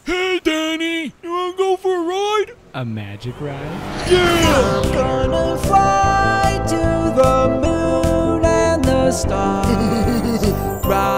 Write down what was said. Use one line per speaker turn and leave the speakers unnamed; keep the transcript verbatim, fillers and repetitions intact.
Hey, Danny, you wanna go for a ride?
A magic ride?
Yeah!
I'm gonna fly to the moon and the stars. Ride